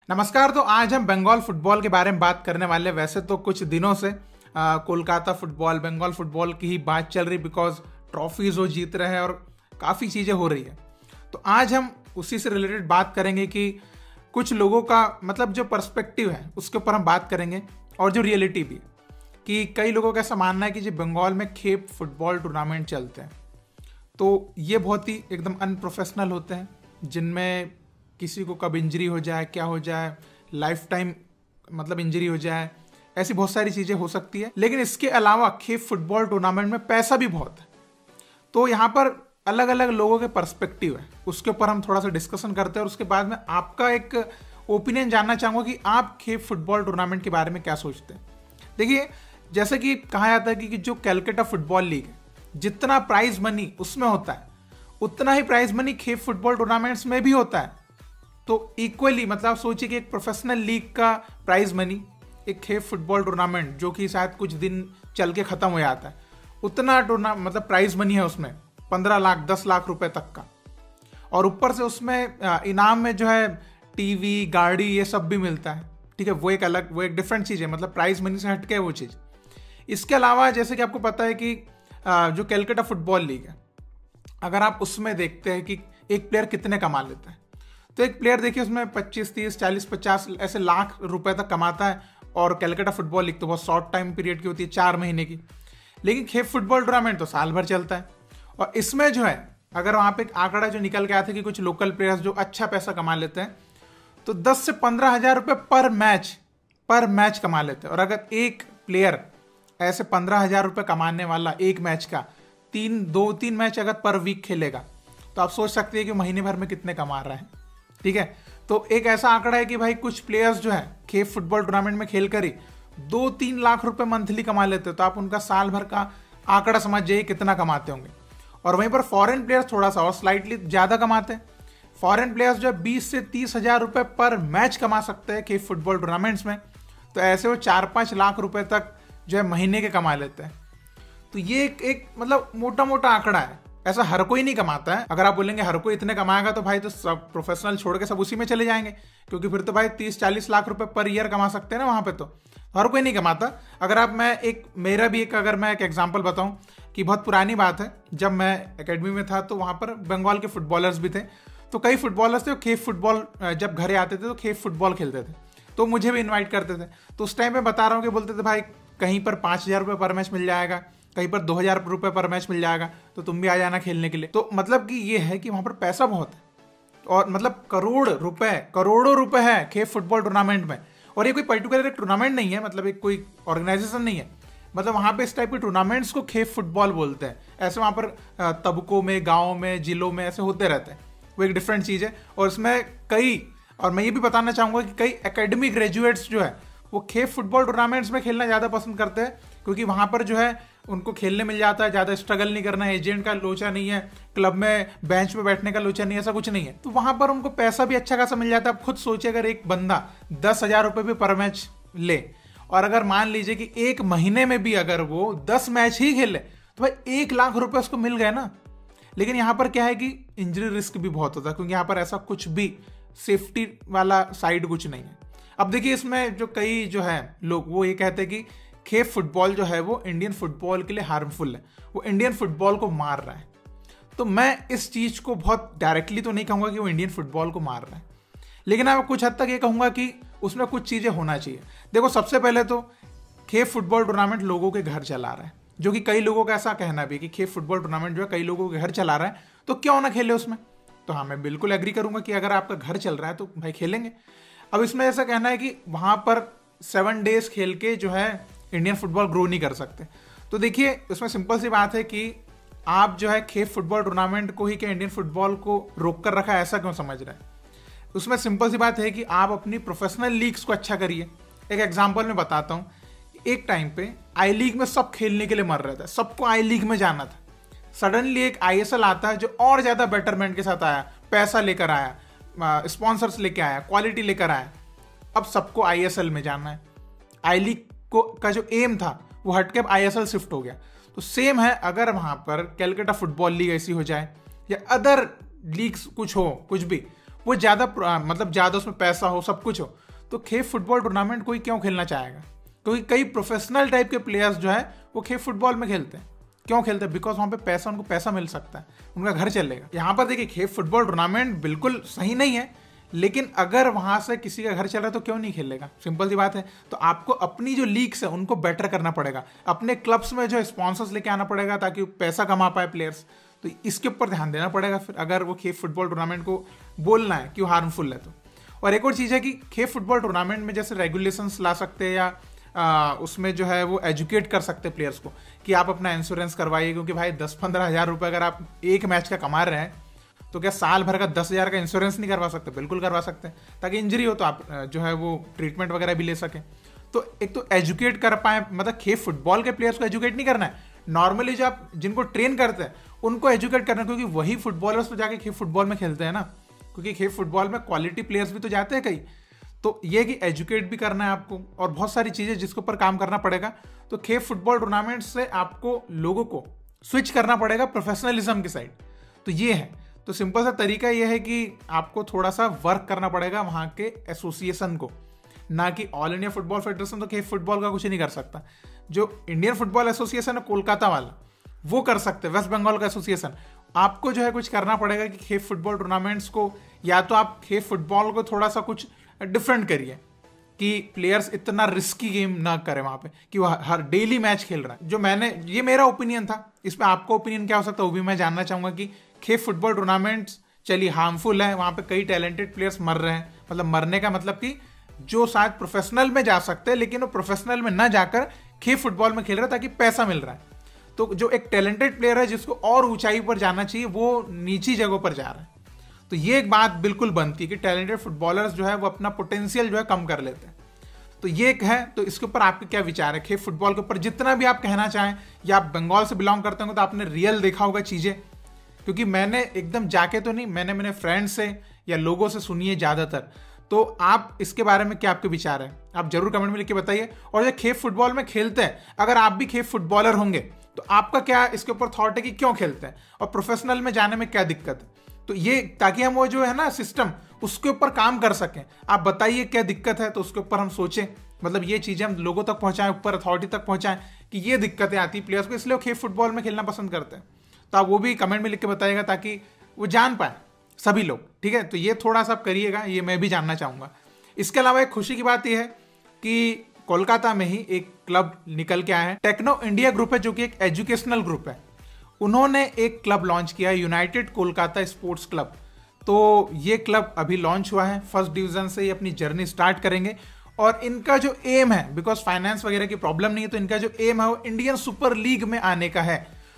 नमस्कार। तो आज हम बंगाल फुटबॉल के बारे में बात करने वाले। वैसे तो कुछ दिनों से कोलकाता फुटबॉल, बंगाल फुटबॉल की ही बात चल रही, बिकॉज ट्रॉफीज वो जीत रहे हैं और काफ़ी चीज़ें हो रही है। तो आज हम उसी से रिलेटेड बात करेंगे कि कुछ लोगों का मतलब जो पर्सपेक्टिव है उसके ऊपर हम बात करेंगे, और जो रियलिटी भी, कि कई लोगों का ऐसा मानना है कि जो बंगाल में खेप फुटबॉल टूर्नामेंट चलते हैं तो ये बहुत ही एकदम अनप्रोफेशनल होते हैं, जिनमें किसी को कब इंजरी हो जाए, क्या हो जाए, लाइफ टाइम मतलब इंजरी हो जाए, ऐसी बहुत सारी चीज़ें हो सकती है। लेकिन इसके अलावा खेप फुटबॉल टूर्नामेंट में पैसा भी बहुत है। तो यहाँ पर अलग अलग लोगों के पर्सपेक्टिव है, उसके ऊपर हम थोड़ा सा डिस्कशन करते हैं, और उसके बाद में आपका एक ओपिनियन जानना चाहूँगा कि आप खेप फुटबॉल टूर्नामेंट के बारे में क्या सोचते हैं। देखिए, जैसे कि कहा जाता है कि जो कलकत्ता फुटबॉल लीग है, जितना प्राइज मनी उसमें होता है उतना ही प्राइज मनी खेप फुटबॉल टूर्नामेंट्स में भी होता है। तो इक्वली मतलब सोचिए कि एक प्रोफेशनल लीग का प्राइज मनी एक खेप फुटबॉल टूर्नामेंट, जो कि शायद कुछ दिन चल के खत्म हो जाता है, उतना मतलब प्राइज मनी है उसमें 15 लाख 10 लाख रुपए तक का। और ऊपर से उसमें इनाम में जो है टीवी, गाड़ी, ये सब भी मिलता है। ठीक है, वो एक डिफरेंट चीज़ है, मतलब प्राइज मनी से हटके है वो चीज़। इसके अलावा जैसे कि आपको पता है कि जो कलकत्ता फुटबॉल लीग है, अगर आप उसमें देखते हैं कि एक प्लेयर कितने कमा लेता है, तो एक प्लेयर देखिए उसमें 25, 30, 40, 50 ऐसे लाख रुपए तक कमाता है। और कलकत्ता फुटबॉल लीग तो बहुत शॉर्ट टाइम पीरियड की होती है, 4 महीने की। लेकिन खेप फुटबॉल टूर्नामेंट तो साल भर चलता है। और इसमें जो है, अगर वहाँ पे एक आंकड़ा जो निकल के आया था कि कुछ लोकल प्लेयर्स जो अच्छा पैसा कमा लेते हैं, तो 10 से 15 हज़ार रुपये पर मैच कमा लेते हैं। और अगर एक प्लेयर ऐसे 15 हज़ार रुपये कमाने वाला एक मैच का 2-3 मैच अगर पर वीक खेलेगा, तो आप सोच सकते हैं कि महीने भर में कितने कमा रहा है। ठीक है, तो एक ऐसा आंकड़ा है कि भाई कुछ प्लेयर्स जो है खेप फुटबॉल टूर्नामेंट में खेल कर ही 2-3 लाख रुपए मंथली कमा लेते हैं। तो आप उनका साल भर का आंकड़ा समझ जाइए कितना कमाते होंगे। और वहीं पर फॉरेन प्लेयर्स थोड़ा सा और स्लाइटली ज़्यादा कमाते हैं। फॉरेन प्लेयर्स जो है 20 से 30 हज़ार रुपये पर मैच कमा सकते हैं खेप फुटबॉल टूर्नामेंट्स में। तो ऐसे वो 4-5 लाख रुपए तक जो है महीने के कमा लेते हैं। तो ये एक मतलब मोटा मोटा आंकड़ा है। ऐसा हर कोई नहीं कमाता है। अगर आप बोलेंगे हर कोई इतने कमाएगा तो भाई तो सब प्रोफेशनल छोड़ के सब उसी में चले जाएंगे, क्योंकि फिर तो भाई 30-40 लाख रुपए पर ईयर कमा सकते हैं ना वहाँ पे। तो हर कोई नहीं कमाता। अगर मैं एक एग्जांपल बताऊं कि बहुत पुरानी बात है, जब मैं एकेडमी में था तो वहाँ पर बंगाल के फुटबॉलर्स भी थे। तो कई फुटबॉलर्स थे खेप फुटबॉल, जब घरे आते थे तो खेप फुटबॉल खेलते थे, तो मुझे भी इन्वाइट करते थे। तो उस टाइम में बता रहा हूँ कि बोलते थे भाई कहीं पर 5,000 रुपये पर मैच मिल जाएगा, कहीं पर 2,000 रुपये पर मैच मिल जाएगा, तो तुम भी आ जाना खेलने के लिए। तो मतलब कि ये है कि वहाँ पर पैसा बहुत है, और मतलब करोड़ों रुपए है खेप फुटबॉल टूर्नामेंट में। और ये कोई पर्टिकुलर एक टूर्नामेंट नहीं है, मतलब एक कोई ऑर्गेनाइजेशन नहीं है, मतलब वहाँ पे इस टाइप के टूर्नामेंट्स को खेप फुटबॉल बोलते हैं। ऐसे वहाँ पर तबकों में, गाँव में, जिलों में ऐसे होते रहते हैं। वो एक डिफरेंट चीज़ है। और इसमें और मैं ये भी बताना चाहूँगा कि कई एकेडमी ग्रेजुएट्स जो है वो खेप फुटबॉल टूर्नामेंट्स में खेलना ज़्यादा पसंद करते हैं, क्योंकि वहाँ पर जो है उनको खेलने मिल जाता है, ज़्यादा स्ट्रगल नहीं करना है, एजेंट का लोचा नहीं है, क्लब में बेंच पे बैठने का लोचा नहीं है, ऐसा कुछ नहीं है। तो वहाँ पर उनको पैसा भी अच्छा खासा मिल जाता है। आप खुद सोचिए, अगर एक बंदा 10,000 रुपये भी पर मैच ले, और अगर मान लीजिए कि एक महीने में भी अगर वो 10 मैच ही खेले, तो भाई 1 लाख रुपये उसको मिल गए ना। लेकिन यहाँ पर क्या है कि इंजरी रिस्क भी बहुत होता है, क्योंकि यहाँ पर ऐसा कुछ भी सेफ्टी वाला साइड कुछ नहीं है। अब देखिए, इसमें जो कई जो है लोग वो ये कहते हैं कि खेप फुटबॉल जो है वो इंडियन फुटबॉल के लिए हार्मफुल है, वो इंडियन फुटबॉल को मार रहा है। तो मैं इस चीज़ को बहुत डायरेक्टली तो नहीं कहूँगा कि वो इंडियन फुटबॉल को मार रहा है, लेकिन मैं कुछ हद तक ये कहूँगा कि उसमें कुछ चीज़ें होना चाहिए। देखो, सबसे पहले तो खेप फुटबॉल टूर्नामेंट लोगों के घर चला रहा है, जो कि कई लोगों का ऐसा कहना भी है कि खेप फुटबॉल टूर्नामेंट जो है कई लोगों के घर चला रहा है, तो क्यों ना खेले उसमें। तो हाँ, मैं बिल्कुल एग्री करूँगा कि अगर आपका घर चल रहा है तो भाई खेलेंगे। अब इसमें ऐसा कहना है कि वहाँ पर 7 डेज खेल के जो है इंडियन फुटबॉल ग्रो नहीं कर सकते। तो देखिए, उसमें सिंपल सी बात है कि आप जो है खेप फुटबॉल टूर्नामेंट को ही क्या इंडियन फुटबॉल को रोक कर रखा है, ऐसा क्यों समझ रहे हैं। उसमें सिंपल सी बात है कि आप अपनी प्रोफेशनल लीग्स को अच्छा करिए। एक एग्जांपल मैं बताता हूँ। एक टाइम पे आई लीग में सब खेलने के लिए मर रहा था, सबको आई लीग में जाना था। सडनली एक ISL आता है जो और ज़्यादा बेटरमेंट के साथ आया, पैसा लेकर आया, स्पॉन्सर्स लेके आया, क्वालिटी लेकर आया। अब सबको ISL में जाना है। आई लीग को का जो एम था वो हट के अब ISL शिफ्ट हो गया। तो सेम है, अगर वहाँ पर कलकत्ता फुटबॉल लीग ऐसी हो जाए या अदर लीग्स कुछ हो, कुछ भी, वो ज़्यादा मतलब ज़्यादा उसमें पैसा हो, सब कुछ हो, तो खेफ फुटबॉल टूर्नामेंट कोई क्यों खेलना चाहेगा? क्योंकि कई प्रोफेशनल टाइप के प्लेयर्स जो है वो खेफ फुटबॉल में खेलते हैं। क्यों खेलते हैं? बिकॉज वहाँ पे पैसा, उनको पैसा मिल सकता है, उनका घर चलेगा। यहाँ पर देखिए खेफ फुटबॉल टूर्नामेंट बिल्कुल सही नहीं है, लेकिन अगर वहां से किसी का घर चल रहा है तो क्यों नहीं खेलेगा? सिंपल सी बात है। तो आपको अपनी जो लीग्स है उनको बेटर करना पड़ेगा, अपने क्लब्स में जो स्पॉन्सर्स लेके आना पड़ेगा ताकि पैसा कमा पाए प्लेयर्स। तो इसके ऊपर ध्यान देना पड़ेगा फिर, अगर वो खेफ फुटबॉल टूर्नामेंट को बोलना है कि वो हार्मफुल है तो। और एक और चीज़ है कि खेफ फुटबॉल टूर्नामेंट में जैसे रेगुलेशंस ला सकते हैं या उसमें जो है वो एजुकेट कर सकते हैं प्लेयर्स को कि आप अपना इंश्योरेंस करवाइए, क्योंकि भाई 10-15 हज़ार रुपये अगर आप एक मैच का कमा रहे हैं तो क्या साल भर का 10,000 का इंश्योरेंस नहीं करवा सकते? बिल्कुल करवा सकते हैं, ताकि इंजरी हो तो आप जो है वो ट्रीटमेंट वगैरह भी ले सकें। तो एक तो एजुकेट कर पाए, मतलब खेफ फुटबॉल के प्लेयर्स को एजुकेट नहीं करना है, नॉर्मली जो आप जिनको ट्रेन करते हैं उनको एजुकेट करना है, क्योंकि वही फुटबॉलर्स तो जाके खेफ फुटबॉल में खेलते हैं ना, क्योंकि खेफ फुटबॉल में क्वालिटी प्लेयर्स भी तो जाते हैं कई। तो ये कि एजुकेट भी करना है आपको, और बहुत सारी चीज़ें जिसके ऊपर काम करना पड़ेगा। तो खेफ फुटबॉल टूर्नामेंट से आपको लोगों को स्विच करना पड़ेगा प्रोफेशनलिज्म की साइड। तो ये है। तो सिंपल सा तरीका यह है कि आपको थोड़ा सा वर्क करना पड़ेगा वहाँ के एसोसिएशन को, ना कि ऑल इंडिया फुटबॉल फेडरेशन तो खेफ फुटबॉल का कुछ नहीं कर सकता। जो इंडियन फुटबॉल एसोसिएशन है कोलकाता वाला, वो कर सकते हैं, वेस्ट बंगाल का एसोसिएशन। आपको जो है कुछ करना पड़ेगा कि खेफ फुटबॉल टूर्नामेंट्स को, या तो आप खेफ फुटबॉल को थोड़ा सा कुछ डिफरेंट करिए कि प्लेयर्स इतना रिस्की गेम ना करें वहाँ पे, कि वो हर डेली मैच खेल रहा है। जो ये मेरा ओपिनियन था, इसमें आपका ओपिनियन क्या हो सकता है वो भी मैं जानना चाहूँगा। कि खेफ फुटबॉल टूर्नामेंट्स चलिए हार्मफुल है, वहाँ पे कई टैलेंटेड प्लेयर्स मर रहे हैं, मतलब मरने का मतलब कि जो शायद प्रोफेशनल में जा सकते हैं लेकिन वो प्रोफेशनल में ना जाकर खेफ फुटबॉल में खेल रहे हैं ताकि पैसा मिल रहा है। तो जो एक टैलेंटेड प्लेयर है जिसको और ऊंचाई पर जाना चाहिए, वो नीची जगहों पर जा रहा है। तो ये एक बात बिल्कुल बनती है कि टैलेंटेड फुटबॉलर्स जो है वो अपना पोटेंशियल जो है कम कर लेते हैं। तो ये एक है। तो इसके ऊपर आपके क्या विचार है खेफ फुटबॉल के ऊपर? जितना भी आप कहना चाहें, या आप बंगाल से बिलोंग करते हो तो आपने रियल देखा होगा चीज़ें, क्योंकि मैंने एकदम जाके तो नहीं, मैंने मेरे फ्रेंड्स से या लोगों से सुनी है ज़्यादातर। तो आप इसके बारे में क्या आपके विचार है, आप जरूर कमेंट में लिख के बताइए। और जो खेफ फुटबॉल में खेलते हैं, अगर आप भी खेफ फुटबॉलर होंगे तो आपका क्या इसके ऊपर थॉट है कि क्यों खेलते हैं और प्रोफेशनल में जाने में क्या दिक्कत है? तो ये ताकि हम वो जो है ना सिस्टम, उसके ऊपर काम कर सकें। आप बताइए क्या दिक्कत है, तो उसके ऊपर हम सोचें, मतलब ये चीज़ें हम लोगों तक पहुंचाएं, ऊपर अथॉरिटी तक पहुंचाएं कि ये दिक्कतें आती प्लेयर्स को, इसलिए वो खेफ फुटबॉल में खेलना पसंद करते हैं। तो आप वो भी कमेंट में लिख के बताइएगा ताकि वो जान पाए सभी लोग, ठीक है? तो ये थोड़ा सा आप करिएगा, ये मैं भी जानना चाहूँगा। इसके अलावा एक खुशी की बात यह है कि कोलकाता में ही एक क्लब निकल के आया है, टेक्नो इंडिया ग्रुप है, जो कि एक एजुकेशनल ग्रुप है। उन्होंने एक क्लब लॉन्च किया है, यूनाइटेड कोलकाता स्पोर्ट्स क्लब। तो ये क्लब अभी लॉन्च हुआ है, फर्स्ट डिवीजन से ये अपनी जर्नी स्टार्ट करेंगे। और इनका जो एम है, बिकॉज फाइनेंस वगैरह की प्रॉब्लम नहीं है, तो इनका जो एम है वो इंडियन सुपर लीग में आने का है।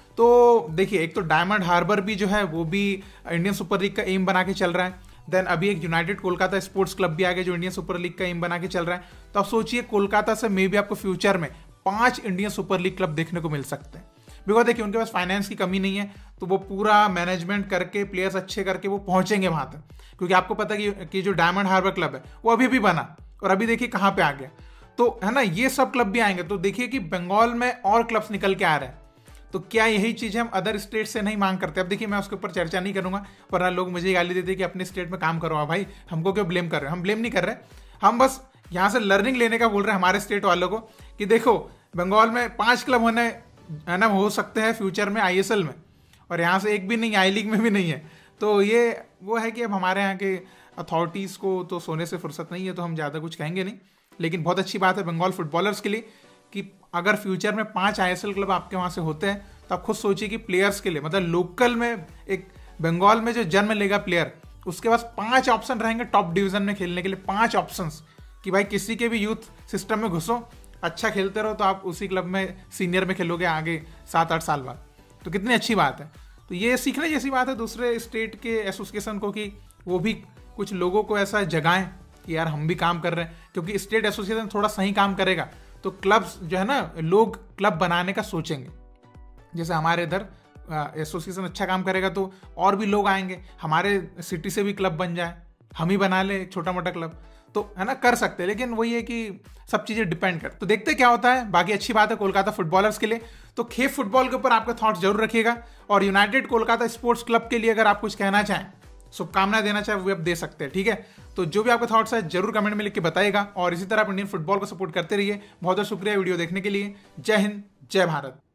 तो देखिए, एक तो डायमंड हार्बर भी जो है वो भी इंडियन सुपर लीग का एम बना के चल रहा है। देन अभी एक यूनाइटेड कोलकाता स्पोर्ट्स क्लब भी आ गया जो इंडियन सुपर लीग का एम बना के चल रहा है। तो आप सोचिए, कोलकाता से मे भी आपको फ्यूचर में 5 इंडियन सुपर लीग क्लब देखने को मिल सकते हैं। बिकॉज देखिए, उनके पास फाइनेंस की कमी नहीं है, तो वो पूरा मैनेजमेंट करके, प्लेयर्स अच्छे करके वो पहुंचेंगे वहां तक। क्योंकि आपको पता है कि जो डायमंड हार्बर क्लब है वो अभी भी बना, और अभी देखिए कहाँ पे आ गया। तो है ना, ये सब क्लब भी आएंगे। तो देखिए कि बंगाल में और क्लब्स निकल के आ रहे हैं। तो क्या यही चीज़ हम अदर स्टेट से नहीं मांग करते? अब देखिए, मैं उसके ऊपर चर्चा नहीं करूंगा, वरना लोग मुझे गाली देते कि अपने स्टेट में काम करो। भाई, हमको क्यों ब्लेम कर रहे हैं? हम ब्लेम नहीं कर रहे, हम बस यहाँ से लर्निंग लेने का बोल रहे हैं हमारे स्टेट वालों को कि देखो, बंगाल में 5 क्लब होने है ना हो सकते हैं फ्यूचर में ISL में, और यहाँ से एक भी नहीं, आई लीग में भी नहीं है। तो ये वो है कि अब हमारे यहाँ के अथॉरिटीज़ को तो सोने से फुर्सत नहीं है, तो हम ज़्यादा कुछ कहेंगे नहीं। लेकिन बहुत अच्छी बात है बंगाल फुटबॉलर्स के लिए कि अगर फ्यूचर में 5 ISL क्लब आपके वहाँ से होते हैं, तो आप खुद सोचिए कि प्लेयर्स के लिए, मतलब लोकल में एक बंगाल में जो जन्म लेगा प्लेयर, उसके पास 5 ऑप्शन रहेंगे टॉप डिवीजन में खेलने के लिए। 5 ऑप्शंस कि भाई किसी के भी यूथ सिस्टम में घुसो, अच्छा खेलते रहो, तो आप उसी क्लब में सीनियर में खेलोगे आगे 7-8 साल बाद। तो कितनी अच्छी बात है। तो ये सीखने जैसी बात है दूसरे स्टेट के एसोसिएशन को कि वो भी कुछ लोगों को ऐसा जगाएं कि यार हम भी काम कर रहे हैं। क्योंकि स्टेट एसोसिएशन थोड़ा सही काम करेगा तो क्लब्स जो है ना, लोग क्लब बनाने का सोचेंगे। जैसे हमारे इधर एसोसिएशन अच्छा काम करेगा तो और भी लोग आएंगे, हमारे सिटी से भी क्लब बन जाए, हम ही बना ले एक छोटा मोटा क्लब, तो है ना, कर सकते हैं। लेकिन वही है कि सब चीज़ें डिपेंड कर, तो देखते क्या होता है। बाकी अच्छी बात है कोलकाता फुटबॉलर्स के लिए। तो खेफ फुटबॉल के ऊपर आपके थॉट्स जरूर रखिएगा। और यूनाइटेड कोलकाता स्पोर्ट्स क्लब के लिए अगर आप कुछ कहना चाहें शुभकामनाएं देना चाहे वो भी आप दे सकते हैं, ठीक है। तो जो भी आपके थॉट्स है जरूर कमेंट में लिख के बताइएगा और इसी तरह आप इंडियन फुटबॉल को सपोर्ट करते रहिए। बहुत बहुत शुक्रिया वीडियो देखने के लिए। जय हिंद, जय भारत।